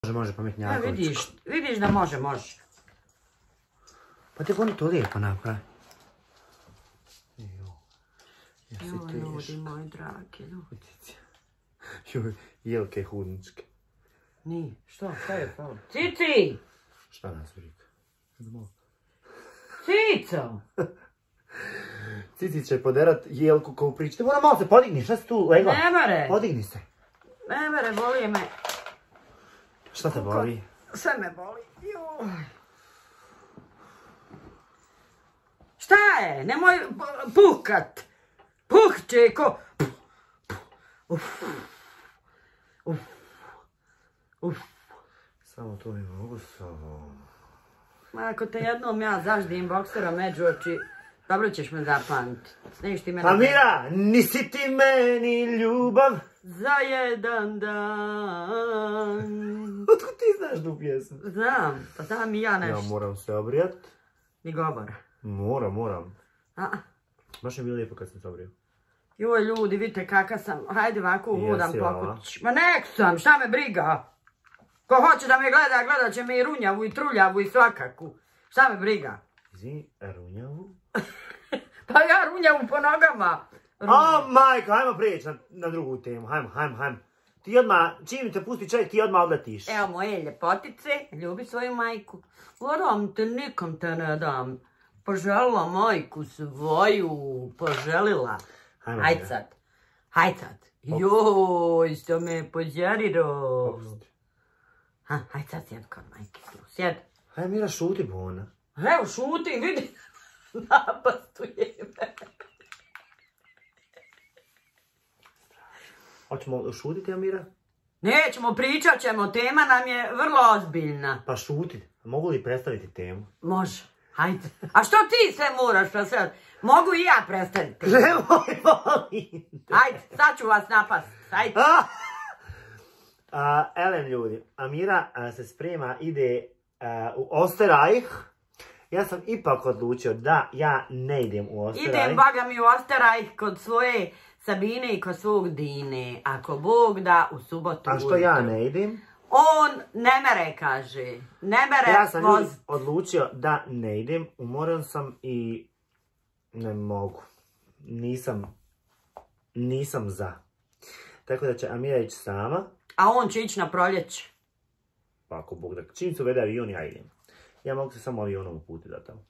Može, pametnjaković. Vidiš da može. Pa te oni to lijepo napravi. Ljudi moji dragi. Jelke hudničke. Nije, šta je to? Cici! Šta nas vrika? Cico! Cici će poderat jelku koju pričate. Moram malo se podigni, šta si tu legla? Ne mere! Podigni se. Ne mere, boli me. Šta te boli? Sve me boli. Šta je? Nemoj puhkat. Puh, čeko. Samo to mi mogu s ovom. Ako te jednom ja zaždim boksera među oči, dobro ćeš me zapamtiti. Sniješ ti mene... Amira, nisi ti meni ljubav. Za jedan dan. Otkud ti znaš tu pjesmu? Znam, pa znam i ja nešto. Ja moram se obrijat. Ni govora. Moram. Baš je bilo lijepo kad sam se obrijao. Joj ljudi, vidite kakav sam. Hajde ovako hodam po kući. Ma nek sam, šta me briga? Ko hoće da me gleda, gledat će me i runjavu, i truljavu, i svakaku. Šta me briga? Izvini, runjavu? Pa ja runjavu po nogama. O, majko, hajmo prijeći na drugu temu. Hajmo. Ti odmah, čim te pusti čovjek, ti odmah odletiš. Evo moje ljepotice, ljubi svoju majku. Voram te, nikom te ne dam. Poželila majku svoju, poželila. Hajde sad. Joj, što me požarirao. Hajde sad sjed kod majke. Sjed. Hajde Mira, šuti bona. Evo, šuti, vidi. Napastuje me. Hoćemo šutiti, Amira? Nećemo, pričat ćemo. Tema nam je vrlo ozbiljna. Pa šuti. Mogu li predstaviti temu? Može. Hajde. A što ti sve moraš predstaviti? Mogu i ja predstaviti. Nemoj, molim. Hajde, sad ću vas napast. Hajde. Elem ljudi, Amira se sprema, ide u Osterreich. Ja sam ipak odlučio da ja ne idem u Osterreich. Idem, baga mi, u Osterreich kod svoje Sabine i kod svog Dine. Ako Bog da, u subotu. A što ja ne idem? On ne mere, kaže. Ne mere. Ja sam ljudi odlučio da ne idem. Umoran sam i ne mogu. Nisam za. Tako da će Amira ići sama. A on će ići na proljeće. Pa ako Bog da. Čim se uvede avion, ja idem. Ja mogu se samo avionom uputiti da tamo.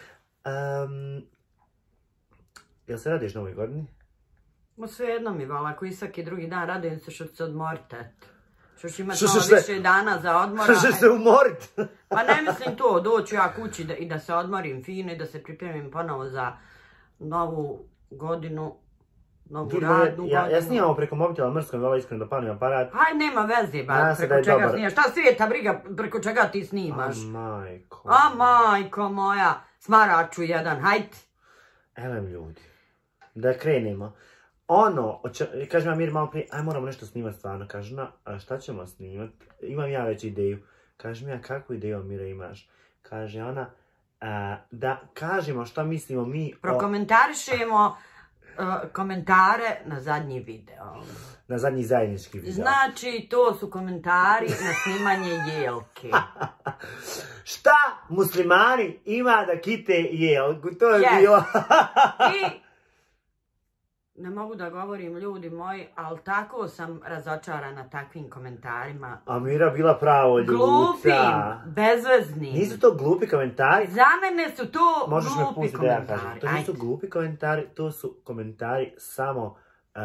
Jel se radiš na ovoj godini? Ma svejedno mi, vala, ako i svaki drugi dan radujem se što ću se odmoriti, eto. Što ću imati malo više dana za odmora. Što ćeš se umoriti? Pa ne mislim to, doću ja kući i da se odmorim fino i da se pripremim ponovo za novu godinu, novu radnu godinu. Ja snimamo preko mobitela, mrsko mi je iskreno da palim aparat. Aj, nema veze, ba, preko čega snimaš. Šta svijeta briga, preko čega ti snimaš? A majko moja, smaraču jedan, hajde. Elem ljudi, da krenemo. Ono, kaže mi Amir malo prije, aj moramo nešto snimati stvarno. Kaže ona, a šta ćemo snimati? Imam ja već ideju. Kaže mi ja, kakvu ideju Amira imaš? Kaže ona, da kažemo šta mislimo mi o... Prokomentarišemo komentare na zadnji video. Na zadnji zajednički video. Znači, to su komentari na snimanje jelke. Šta muslimani ima da kite jelku? To je bilo... I... Ne mogu da govorim, ljudi moji, ali tako sam razočarana takvim komentarima. Amira bila pravo ljuta. Glupim, bezveznim. Nisu to glupi komentari? Za mene su to glupi komentari. To nisu glupi komentari, to su komentari samo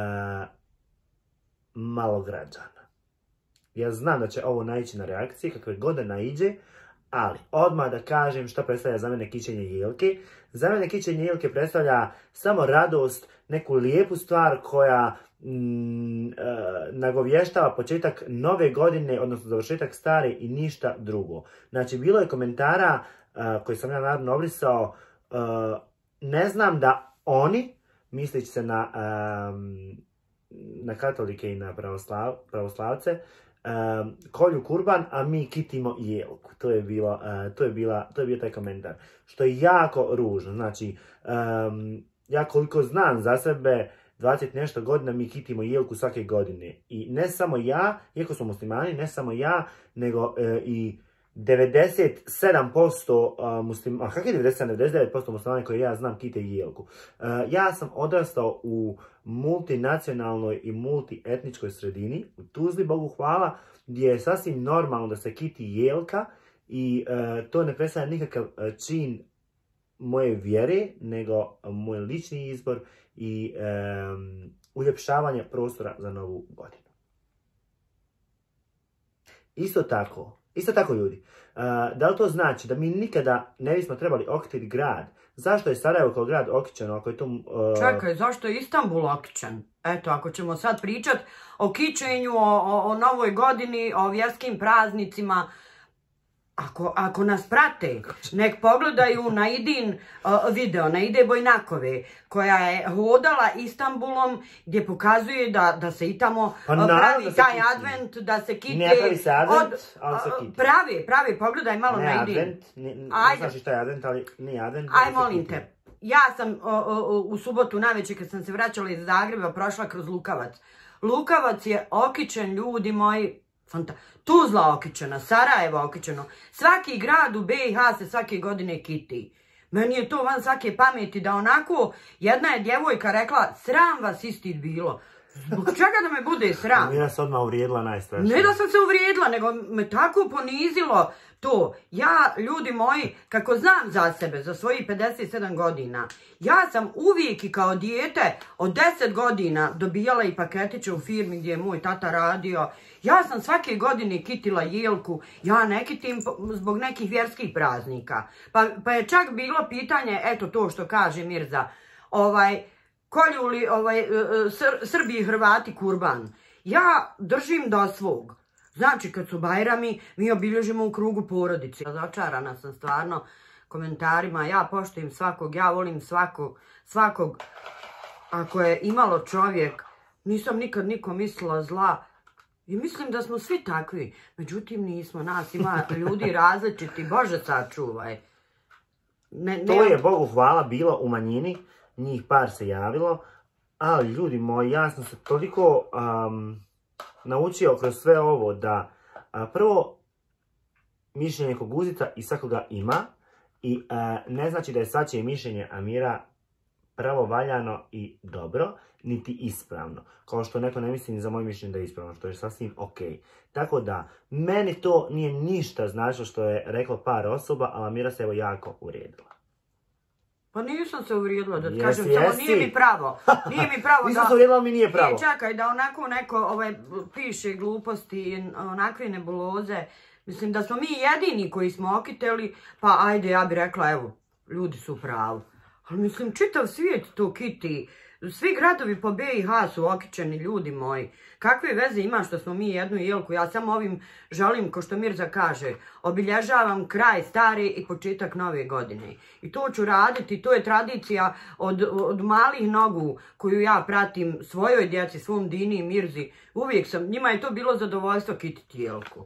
malograđana. Ja znam da će ovo naići na reakcije, kakve god da naiđe, ali odmah da kažem šta predstavlja za mene kićenje jelke. Za mene kićenje jelke predstavlja samo radost, neku lijepu stvar koja nagovještava početak nove godine, odnosno završetak stare i ništa drugo. Znači, bilo je komentara koji sam ja naravno obrisao, ne znam da oni, misleći se na katolike i na pravoslavce, kolju kurban, a mi kitimo jelku. To je bio taj komentar. Što je jako ružno. Znači, ja koliko znam za sebe, 20 nešto godina mi kitimo jelku svake godine. I ne samo ja, iako smo muslimani, ne samo ja, nego i 97% muslimana, kako je 99% muslimana koje ja znam kite jelku. Ja sam odrastao u multinacionalnoj i multietničkoj sredini, u Tuzli, Bogu hvala, gdje je sasvim normalno da se kiti jelka i to ne predstavlja nikakav čin moje vjere, nego moj lični izbor i uljepšavanje prostora za novu godinu. Isto tako ljudi, da li to znači da mi nikada ne bismo trebali okititi grad? Zašto je Sarajevo kao grad okićeno ako je to... Čekaj, zašto je Istanbul okićen? Eto, ako ćemo sad pričat o kićenju, o novoj godini, o vjerskim praznicima, ako nas prate, nek pogledaju na Idin video, na Ide Bojnakove, koja je hodala Istanbulom, gdje pokazuje da se i tamo pravi taj advent, da se kite... Ne pravi se advent, ali se kite. Pravi, pogledaj malo na Idin. Ne znaš šta je advent, ali nije advent. Aj, molim te. Ja sam u subotu navečer, kad sam se vraćala iz Zagreba, prošla kroz Lukavac. Lukavac je okićen, ljudi moji, Tuzla okićena, Sarajevo okićeno. Svaki grad u BiH se svake godine kiti. Meni je to van svake pameti da onako, jedna je djevojka rekla, sram vas istit bilo. Zbog čega da me bude sram? Mira se odmah uvrijedila najstrašnije. Ne da sam se uvrijedila, nego me tako ponizilo to. Ja, ljudi moji, kako znam za sebe, za svojih 57 godina, ja sam uvijek i kao dijete od 10 godina dobijala i paketiće u firmi gdje je moj tata radio. Ja sam svake godine kitila jelku, ja ne kitim zbog nekih vjerskih praznika. Pa je čak bilo pitanje, eto to što kaže Mirza, kolju li Srbi i Hrvati kurban. Ja držim do svog. Znači, kad su Bajrami, mi obilježimo u krugu porodice. Razočarana sam stvarno komentarima. Ja poštujem svakog, ja volim svakog. Ako je imalo čovjek, nisam nikad nikom mislila zla. I mislim da smo svi takvi. Međutim, nismo. Nas ima ljudi različiti. Bože, sačuvaj. To je, Bogu hvala, bilo u manjini. Njih par se javilo. Ali, ljudi moji, ja sam se toliko naučio kroz sve ovo da prvo mišljenje kog uzica i svakoga ima. I ne znači da je svačije mišljenje Amira pravovaljano i dobro, niti ispravno. Kao što neko ne misli ni za moje mišljenje da je ispravno, što je sasvim ok. Tako da, meni to nije ništa značilo što je reklo par osoba, ali Amira se evo jako uvrijedila. Pa nisam se uvrijedila, da ti kažem, samo nije mi pravo. Nije mi pravo da... Nisam se uvrijedila, mi nije pravo. Čekaj, da onako neko piše gluposti, onakve nebuloze. Mislim da smo mi jedini koji smo okiteli, pa ajde, ja bih rekla, evo, ljudi su u pravu. Ali mislim, čitav svijet to kiti. Svi gradovi po BiH su okićeni, ljudi moji. Kakve veze ima što smo mi jednu jelku? Ja samo ovim želim, ko što Mirza kaže, obilježavam kraj stare i početak nove godine. I to ću raditi, to je tradicija od malih nogu koju ja pratim svojoj djeci, svom Dini i Mirzi. Uvijek njima je to bilo zadovoljstvo kititi jelku.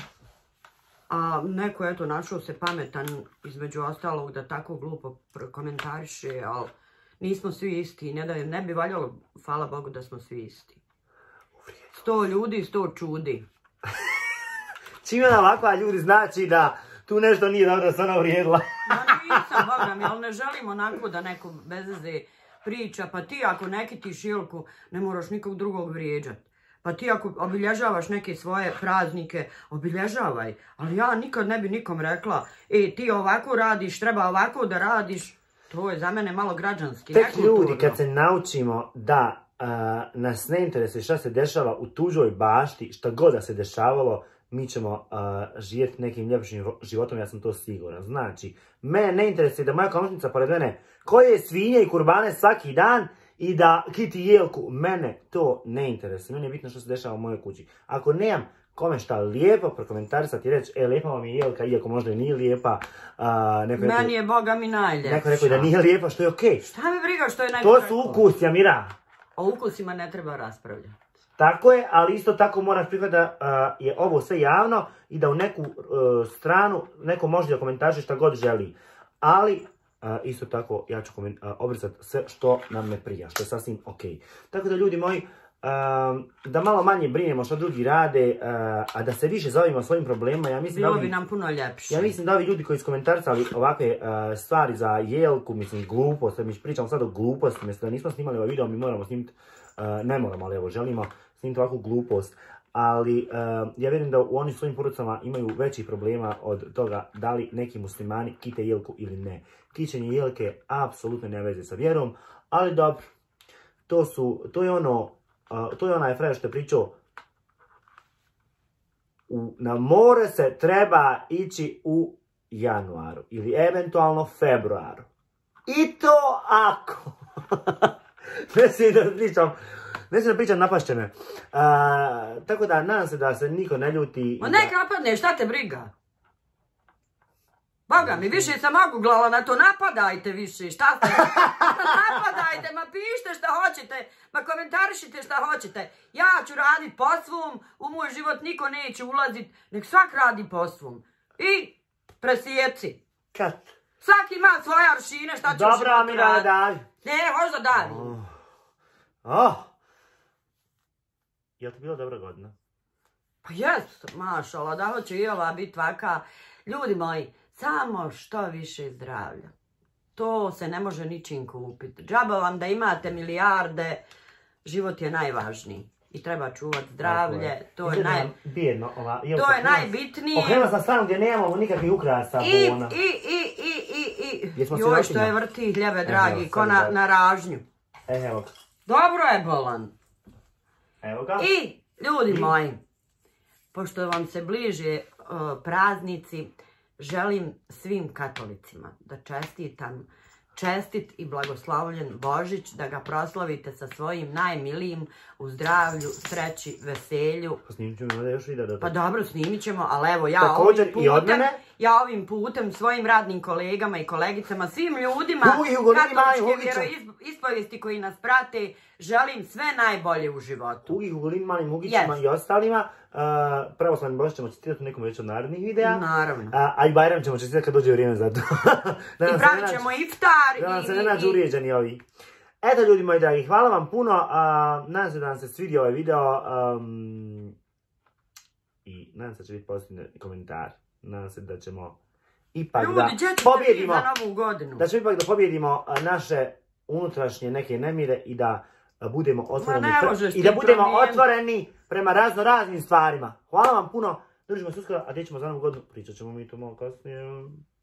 A neko, eto, našao se pametan, između ostalog, da tako glupo komentariše, ali nismo svi isti. Ne bi valjalo, hvala Bogu, da smo svi isti. 100 ljudi, 100 čudi. Čime da ovakva ljudi znači da tu nešto nije dobro, se ona uvrijedila. Nisam, Boga mi, ali ne želim onako da neko bezveze priča. Pa ti ako ne kitiš jelku, ne moraš nikog drugog vrijeđati. Pa ti ako obilježavaš neke svoje praznike, obilježavaj. Ali ja nikad ne bi nikom rekla, ti ovako radiš, treba ovako da radiš. To je za mene malo građanski. Tek ljudi, kad se naučimo da nas ne interesuje šta se dešava u tuđoj bašti, šta god da se dešavalo, mi ćemo živjeti nekim ljepšim životom, ja sam to siguran. Znači, mene ne interesuje da moja komšnica pored mene koje svinje i kurbane svaki dan i da kiti jelku, mene to ne interesuje. Meni je bitno što se dešava u mojoj kući. Ako nemam kome šta lijepo prokomentarisati i reći, lijepa vam je jelka, iako možda i nije lijepa. Meni je, Boga mi, najljepša. Neko rekao da nije lijepa, što je okej. Šta me briga što je neko rekao? To su ukusi, Amira. O ukusima ne treba raspravljati. Tako je, ali isto tako moraš prihvatiti da je ovo sve javno i da u neku stranu neko može da komentariše šta god želi. Ali Isto tako, ja ću obrisati sve što nam ne prija, što je sasvim ok. Tako da, ljudi moji, da malo manje brinemo što drugi rade, a da se više zovemo svojim problemima, ja mislim bilo bi nam puno ljepše. Ja mislim da ovi ljudi koji su komentarisali ovakve stvari za Jelku, mislim glupost, mi pričamo sad o gluposti, mislim da nismo snimali ovaj video, mi moramo snimiti, ne moramo, ali evo, želimo snimiti ovakvu glupost. Ali ja vjerujem da oni svojim porodicama imaju većih problema od toga da li neki muslimani kite Jelku ili ne. Kićenje Jelke apsolutno ne veze sa vjerom, ali dobro, to je onaj frajer što je pričao, na more se treba ići u januaru ili eventualno februaru. I to ako. Neću da pričam napašćene. Tako da, nadam se da se niko ne ljuti. Ma nek napadne, šta te briga? Boga mi, više sam oguglala na to, napadajte više, šta ste? Napadajte, ma pišite šta hoćete, ma komentarišite šta hoćete. Ja ću radit po svom, u moj život niko neće ulazit, nek svak radi po svom. I presjeci. Kad? Svak ima svoje aršine, šta će u životu raditi. Dobra, mi da daj. Ne, hoću da daj. Je li to bila dobra godina? Pa jes, mašala, da hoće i ova biti vaka. Ljudi moji, samo što više zdravlja. To se ne može ničim kupiti. Džaba vam da imate milijarde, život je najvažniji. I treba čuvati zdravlje, to je najbitnije. Okrenula sam stranu gdje nemamo nikakvih ukrasa. Joj, što je vrti hljebe, dragi, ko na ražnju. Evo ga. Dobro je bolan. Evo ga. I, ljudi moji, pošto vam se bliže praznici, želim svim katolicima da čestitam čestit i blagoslavljen Božić, da ga proslavite sa svojim najmilijim u zdravlju, sreći, veselju. Pa snimit ćemo da još video do toga. Pa dobro, snimit ćemo, ali evo ja ovim putem svojim radnim kolegama i kolegicama, svim ljudima katoličke vjeroispovijesti koji nas prate, želim sve najbolje u životu. Ugi Hugolin, malim Hugićima i ostalima. Pravoslavni Božić ćemo čestitati u nekom već od narednih videa. Naravno. A i Bajram ćemo čestitati kad dođe vrijeme za to. I pravit ćemo iftar. Da nam se ne nađu urijeđeni ovi. Eto, ljudi moji dragi, hvala vam puno. Nadam se da vam se svidio ovaj video. I nadam se da će biti pozitivni komentar. Nadam se da ćemo ipak da pobjedimo. Da ćemo ipak da pobjedimo naše unutrašnje neke nemire i da budemo otvoreni. I da budemo otvoreni prema raznim stvarima. Hvala vam puno. Držimo se uskoro, a gdje ćemo za novu godinu? Pričat ćemo mi to malo kasnije.